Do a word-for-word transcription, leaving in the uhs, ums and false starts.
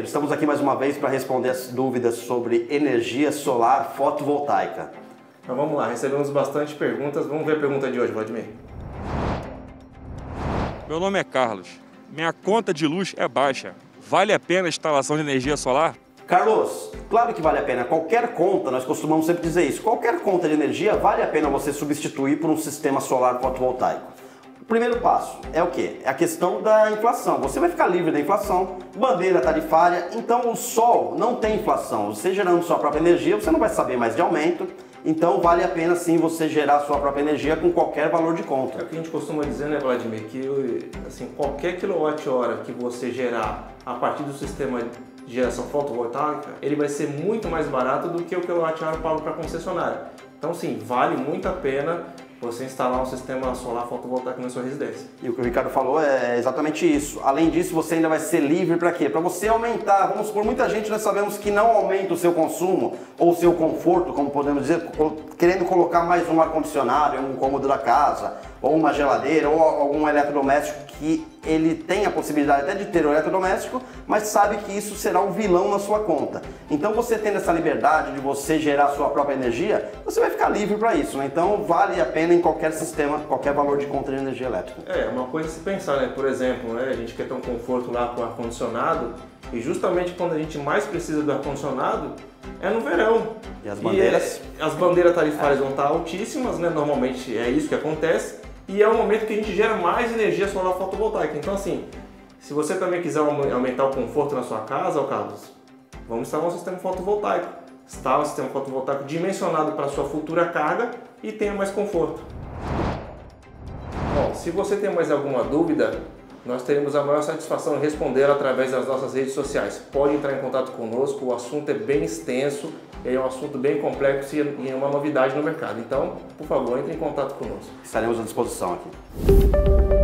estamos aqui mais uma vez para responder as dúvidas sobre energia solar fotovoltaica. Então vamos lá, recebemos bastante perguntas. Vamos ver a pergunta de hoje, Vladimir. Meu nome é Carlos. Minha conta de luz é baixa. Vale a pena a instalação de energia solar? Carlos, claro que vale a pena. Qualquer conta, nós costumamos sempre dizer isso, qualquer conta de energia vale a pena você substituir por um sistema solar fotovoltaico. O primeiro passo é o quê? É a questão da inflação. Você vai ficar livre da inflação, bandeira tarifária, então o sol não tem inflação. Você gerando sua própria energia, você não vai saber mais de aumento, então vale a pena sim você gerar sua própria energia com qualquer valor de conta. É o que a gente costuma dizer, né, Vladimir, que assim, qualquer quilowatt-hora que você gerar a partir do sistema de geração fotovoltaica, ele vai ser muito mais barato do que o quilowatt-hora pago para a concessionária. Então sim, vale muito a pena você instalar um sistema solar fotovoltaico na sua residência. E o que o Ricardo falou é exatamente isso. Além disso, você ainda vai ser livre para quê? Para você aumentar, vamos supor, muita gente nós sabemos que não aumenta o seu consumo ou o seu conforto, como podemos dizer, querendo colocar mais um ar-condicionado em um cômodo da casa, ou uma geladeira, ou algum eletrodoméstico que ele tem a possibilidade até de ter o eletrodoméstico, mas sabe que isso será um vilão na sua conta. Então você tendo essa liberdade de você gerar sua própria energia, você vai ficar livre para isso, né? Então vale a pena em qualquer sistema, qualquer valor de conta de energia elétrica. É, uma coisa a se pensar, né? Por exemplo, né, a gente quer ter um conforto lá com o ar-condicionado, e justamente quando a gente mais precisa do ar-condicionado é no verão. E as bandeiras? E é, as bandeiras tarifárias é. vão estar altíssimas, né? Normalmente é isso que acontece. E é o momento que a gente gera mais energia solar fotovoltaica. Então assim, se você também quiser aumentar o conforto na sua casa, ó Carlos, vamos instalar um sistema fotovoltaico. Instala um sistema fotovoltaico dimensionado para a sua futura carga e tenha mais conforto. Bom, se você tem mais alguma dúvida, nós teremos a maior satisfação em responder através das nossas redes sociais. Pode entrar em contato conosco, o assunto é bem extenso, é um assunto bem complexo e é uma novidade no mercado. Então, por favor, entre em contato conosco. Estaremos à disposição aqui.